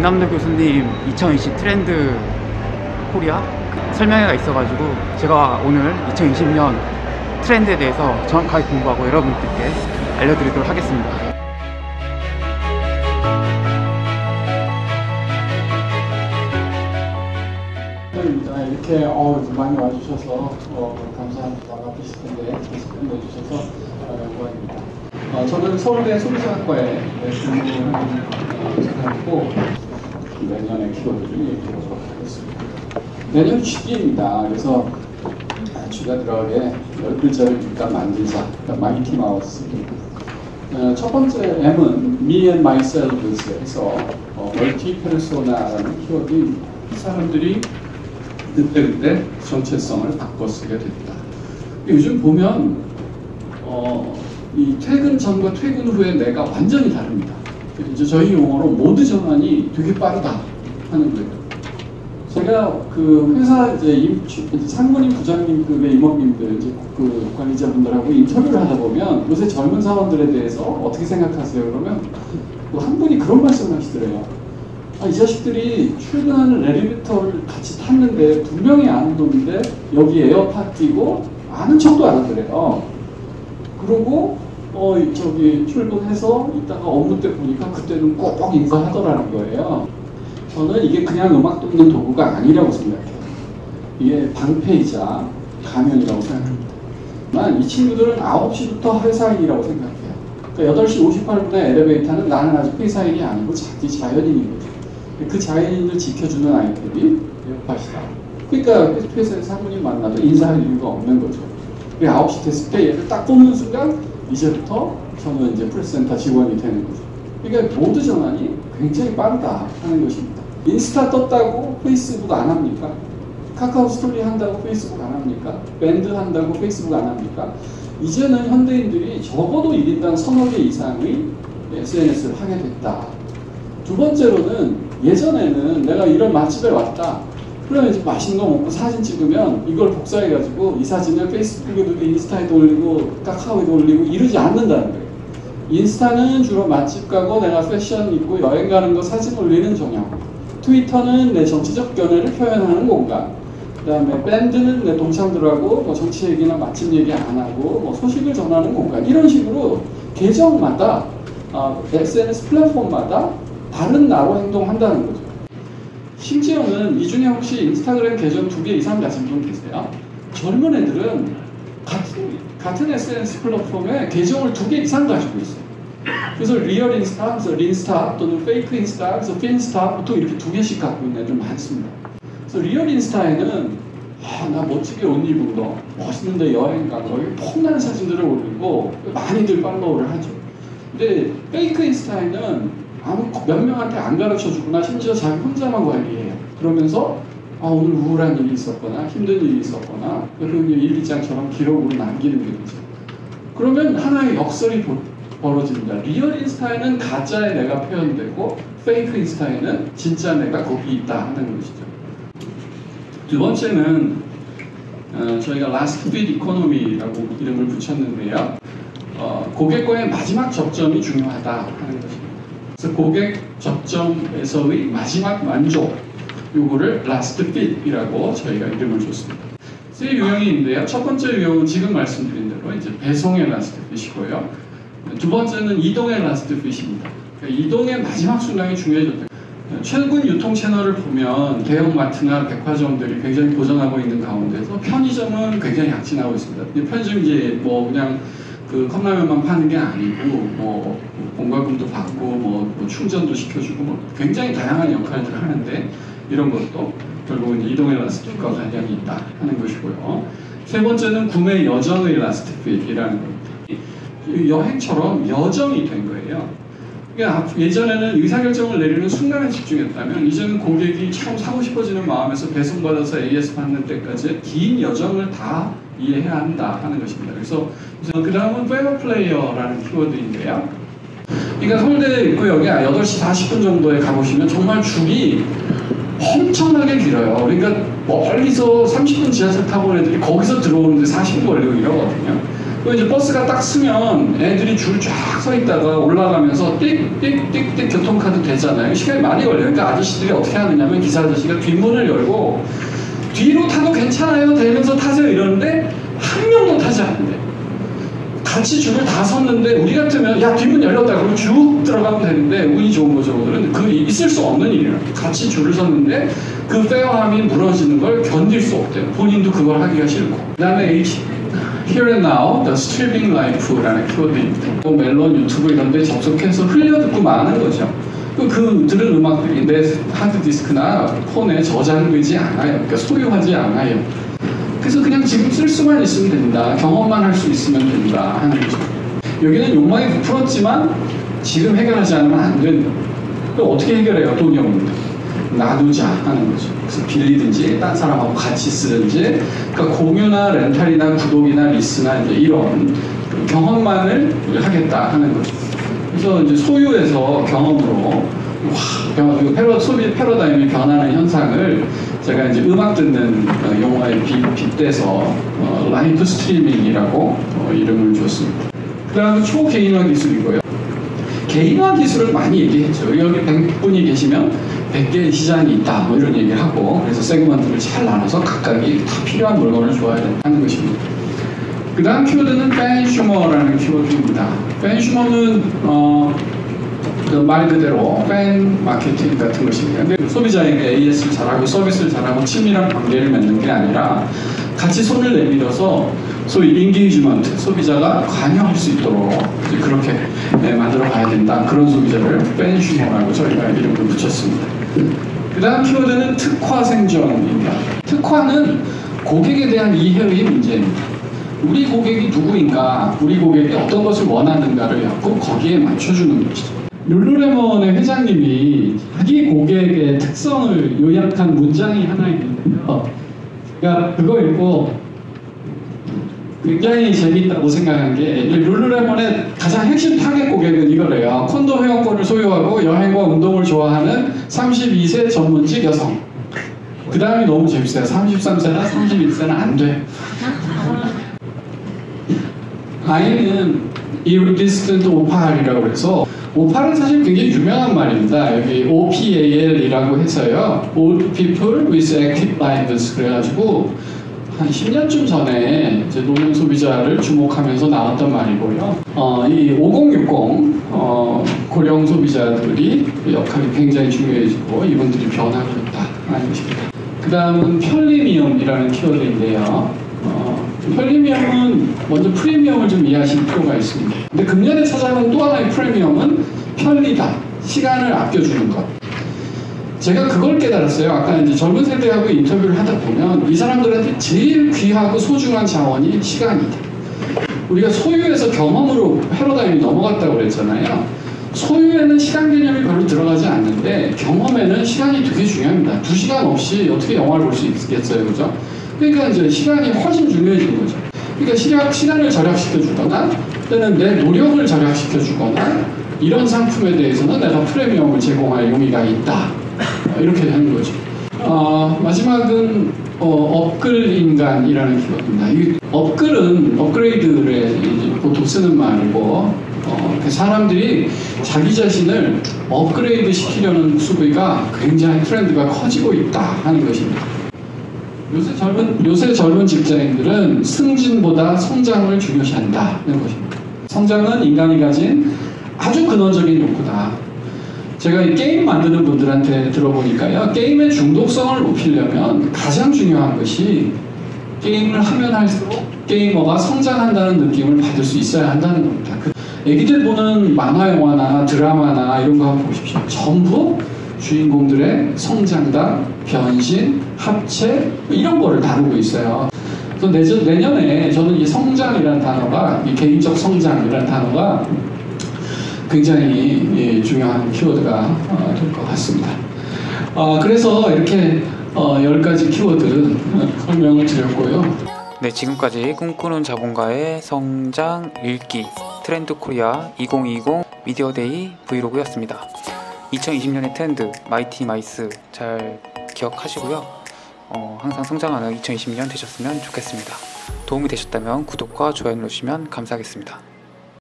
김남도 교수님 2020 트렌드 코리아 설명회가 있어가지고 제가 오늘 2020년 트렌드에 대해서 정확하게 공부하고 여러분들께 알려드리도록 하겠습니다. 이렇게 많이 와주셔서 감사합니다. 바쁘실 텐데 내주셔서 영광입니다. 저는 서울대 소비자학과에 근무하고 내년에 키워드를 얘기하도록 하겠습니다. 내년 취지입니다. 그래서 쥐가 들어가게 10글자를 일단 만들자. 마이티 마우스입니다. 첫 번째 M은 Me and Myself 해서 멀티 페르소나라는 키워드입니다. 사람들이 그때 정체성을 바꿔 쓰게 됐다. 요즘 보면 이 퇴근 전과 퇴근 후에 내가 완전히 다릅니다. 이제 저희 용어로 모드 전환이 되게 빠르다 하는 거예요. 제가 그 회사 이제 상무님, 부장님급의 임원님들, 이제 그 관리자분들하고 인터뷰를 하다 보면 요새 젊은 사원들에 대해서 어떻게 생각하세요? 그러면 한 분이 그런 말씀을 하시더래요. 이 자식들이 출근하는 엘리베이터를 같이 탔는데 분명히 아는 놈인데 여기 에어팟 끼고 아는 척도 안 하더래요. 그러고 저기 출근해서 이따가 업무 때 보니까 그때는 꼭 인사하더라는 거예요. 저는 이게 그냥 음악 듣는 도구가 아니라고 생각해요. 이게 방패이자 가면이라고 생각합니다. 이 친구들은 9시부터 회사인이라고 생각해요. 그러니까 8시 58분에 엘리베이터는 나는 아직 회사인이 아니고 자기 자연인인 거죠. 그 자연인을 지켜주는 아이템이 에어팟이다. 그러니까 회사에서 사모님 만나도 인사할 이유가 없는 거죠. 9시 됐을 때 얘를 딱 뽑는 순간 이제부터 저는 이제 프레스센터 직원이 되는 거죠. 그러니까 모드 전환이 굉장히 빠르다 하는 것입니다. 인스타 떴다고 페이스북 안 합니까? 카카오 스토리 한다고 페이스북 안 합니까? 밴드 한다고 페이스북 안 합니까? 이제는 현대인들이 적어도 1인당 서너 개 이상의 SNS를 하게 됐다. 두 번째로는 예전에는 내가 이런 맛집에 왔다. 그러면 이제 맛있는 거 먹고 사진 찍으면 이걸 복사해가지고 이 사진을 페이스북에도 인스타에도 올리고 카카오에도 올리고 이러지 않는다는 거예요. 인스타는 주로 맛집 가고 내가 패션 입고 여행 가는 거 사진 올리는 종양. 트위터는 내 정치적 견해를 표현하는 공간. 그 다음에 밴드는 내 동창들하고 뭐 정치 얘기나 맛집 얘기 안 하고 뭐 소식을 전하는 공간. 이런 식으로 계정마다 SNS 플랫폼마다 다른 나로 행동한다는 거죠. 심지어는 이 중에 혹시 인스타그램 계정 2개 이상 가진 분 계세요? 젊은 애들은 같은 SNS 플랫폼에 계정을 2개 이상 가지고 있어요. 그래서 리얼 인스타, 그래서 린스타 또는 페이크 인스타, 그래서 핀스타 보통 이렇게 2개씩 갖고 있는 애들 많습니다. 그래서 리얼 인스타에는 나 멋지게 옷 입은 거, 멋있는데 여행 간 거, 폼나는 사진들을 올리고 많이들 팔로우를 하죠. 근데 페이크 인스타에는 몇 명한테 안 가르쳐주거나 심지어 자기 혼자만 관리해요. 그러면서 오늘 우울한 일이 있었거나 힘든 일이 있었거나 그 일기장처럼 기록으로 남기는 거죠. 그러면 하나의 역설이 벌어집니다. 리얼 인스타에는 가짜의 내가 표현되고 페이크 인스타에는 진짜 내가 거기 있다 하는 것이죠. 두 번째는 저희가 라스트 빗 이코노미라고 이름을 붙였는데요. 고객과의 마지막 접점이 중요하다 하는 것입니다. 그래서 고객 접점에서의 마지막 만족, 요거를 라스트 핏이라고 저희가 이름을 줬습니다. 세 유형이 있는데요. 첫 번째 유형은 지금 말씀드린 대로 이제 배송의 라스트 핏이고요. 두 번째는 이동의 라스트 핏입니다. 그러니까 이동의 마지막 순간이 중요해졌다. 최근 유통 채널을 보면 대형마트나 백화점들이 굉장히 도전하고 있는 가운데서 편의점은 굉장히 약진하고 있습니다. 근데 편의점 이제 뭐 그냥 그 컵라면만 파는 게 아니고 뭐 공과금도 받고 뭐 충전도 시켜주고 뭐 굉장히 다양한 역할들을 하는데 이런 것도 결국은 이동의 라스트 핏과 관련이 있다 하는 것이고요. 세 번째는 구매 여정의 라스트 핏이라는 겁니다. 여행처럼 여정이 된 거예요. 그러니까 예전에는 의사결정을 내리는 순간에 집중했다면 이제는 고객이 처음 사고 싶어지는 마음에서 배송받아서 AS 받는 때까지 긴 여정을 다 이해해야 한다 하는 것입니다. 그래서 그 다음은 페어플레이어라는 키워드인데요. 그러니까 서울대 입구역에 8시 40분 정도에 가보시면 정말 줄이 엄청나게 길어요. 그러니까 멀리서 30분 지하철 타고 온 애들이 거기서 들어오는데 40분 걸리고 이러거든요. 그 이제 버스가 딱 쓰면 애들이 줄 쫙 서 있다가 올라가면서 띡띡띡띡 교통카드 되잖아요. 시간이 많이 걸려요. 그러니까 아저씨들이 어떻게 하느냐면 기사 아저씨가 뒷문을 열고 뒤로 타도 괜찮아요 되면서 타세요 이러는데 한 명도 타지 않는데 같이 줄을 다 섰는데 우리 같으면 야 뒷문 열렸다 그러고 쭉 들어가면 되는데 운이 좋은 거죠. 오늘은 그 있을 수 없는 일이에요. 같이 줄을 섰는데 그 페어함이 무너지는 걸 견딜 수 없대요. 본인도 그걸 하기가 싫고. 그 다음에 Here and Now, The Streaming Life라는 키워드입니다. 멜론 유튜브 이런 데 접속해서 흘려듣고 마는 거죠. 그 들은 음악들이 내 하드디스크나 폰에 저장되지 않아요. 그러니까 소유하지 않아요. 그래서 그냥 지금 쓸 수만 있으면 된다. 경험만 할 수 있으면 된다 하는 거죠. 여기는 욕망이 부풀었지만 지금 해결하지 않으면 안 된다. 그럼 어떻게 해결해요? 돈이 없는데. 놔두자 하는 거죠. 그래서 빌리든지 딴 사람하고 같이 쓰든지 그러니까 공유나 렌탈이나 구독이나 리스나 이제 이런 경험만을 하겠다 하는 거죠. 그래서 이제 소유에서 경험으로 소비 패러다임이 변하는 현상을 제가 이제 음악 듣는 용어에 빗대서 라이브 스트리밍이라고 이름을 줬습니다. 그 다음에 초개인화 기술이고요. 개인화 기술을 많이 얘기했죠. 여기 100분이 계시면 100개의 시장이 있다 뭐 이런 얘기를 하고 그래서 세그먼트를 잘 나눠서 각각이 다 필요한 물건을 줘야 된다는 것입니다. 그 다음 키워드는 팬슈머라는 키워드입니다. 팬슈머는 그 말 그대로 팬 마케팅 같은 것입니다. 근데 소비자에게 AS를 잘하고 서비스를 잘하고 친밀한 관계를 맺는 게 아니라 같이 손을 내밀어서 소위 인게이지먼트, 소비자가 관여할 수 있도록 그렇게 만들어 가야 된다. 그런 소비자를 팬슈머라고 저희가 이름을 붙였습니다. 그 다음 키워드는 특화 생존입니다. 특화는 고객에 대한 이해의 문제입니다. 우리 고객이 누구인가, 우리 고객이 어떤 것을 원하는가를 갖고 거기에 맞춰주는 것이죠. 룰루레몬의 회장님이 자기 고객의 특성을 요약한 문장이 하나 있는데요. 그러니까 그거 읽고 굉장히 재밌다고 생각한 게 룰루레몬의 가장 핵심 타겟 고객은 이거래요. 콘도 회원권을 소유하고 여행과 운동을 좋아하는 32세 전문직 여성. 그 다음이 너무 재밌어요. 33세나 31세는 안 돼. I는 Irresistant Opal이라고 해서 오팔은 사실 굉장히 유명한 말입니다. 여기 OPAL이라고 해서요. Old People with Active Lives 그래가지고 한 10년쯤 전에 이제 노령 소비자를 주목하면서 나왔던 말이고요. 이 5060 고령 소비자들이 역할이 굉장히 중요해지고 이분들이 변하고 있다는 것입니다. 그 다음은 편리미엄이라는 키워드인데요. 편리미엄은 먼저 프리미엄을 좀 이해하실 필요가 있습니다. 근데 금년에 찾아온 또 하나의 프리미엄은 편리다. 시간을 아껴주는 것. 제가 그걸 깨달았어요. 아까 이제 젊은 세대하고 인터뷰를 하다 보면 이 사람들한테 제일 귀하고 소중한 자원이 시간이다. 우리가 소유에서 경험으로 패러다임이 넘어갔다고 그랬잖아요. 소유에는 시간 개념이 별로 들어가지 않는데 경험에는 시간이 되게 중요합니다. 2시간 없이 어떻게 영화를 볼 수 있겠어요, 그죠? 그러니까 이제 시간이 훨씬 중요해지는 거죠. 그러니까 시간을 절약시켜 주거나 또는 내 노력을 절약시켜 주거나 이런 상품에 대해서는 내가 프리미엄을 제공할 용의가 있다. 이렇게 되는 거죠. 마지막은 업글 인간이라는 키워드입니다. 이 업글은 업그레이드를 보통 쓰는 말이고 사람들이 자기 자신을 업그레이드 시키려는 수비가 굉장히 트렌드가 커지고 있다 하는 것입니다. 요새 젊은 직장인들은 승진보다 성장을 중요시한다는 것입니다. 성장은 인간이 가진 아주 근원적인 욕구다. 제가 이 게임 만드는 분들한테 들어보니까요, 게임의 중독성을 높이려면 가장 중요한 것이 게임을 하면 할수록 게이머가 성장한다는 느낌을 받을 수 있어야 한다는 겁니다. 애기들 보는 만화 영화나 드라마나 이런 거 한번 보십시오. 전부 주인공들의 성장담, 변신, 합체 이런 거를 다루고 있어요. 그래서 내년에 저는 이 성장이라는 단어가, 이 개인적 성장이라는 단어가 굉장히 중요한 키워드가 될 것 같습니다. 그래서 이렇게 10가지 키워드 설명을 드렸고요. 네, 지금까지 꿈꾸는 자본가의 성장 읽기 트렌드 코리아 2020 미디어데이 브이로그였습니다. 2020년의 트렌드 마이티 마이스 잘 기억하시고요. 항상 성장하는 2020년 되셨으면 좋겠습니다. 도움이 되셨다면 구독과 좋아요 눌러주시면 감사하겠습니다.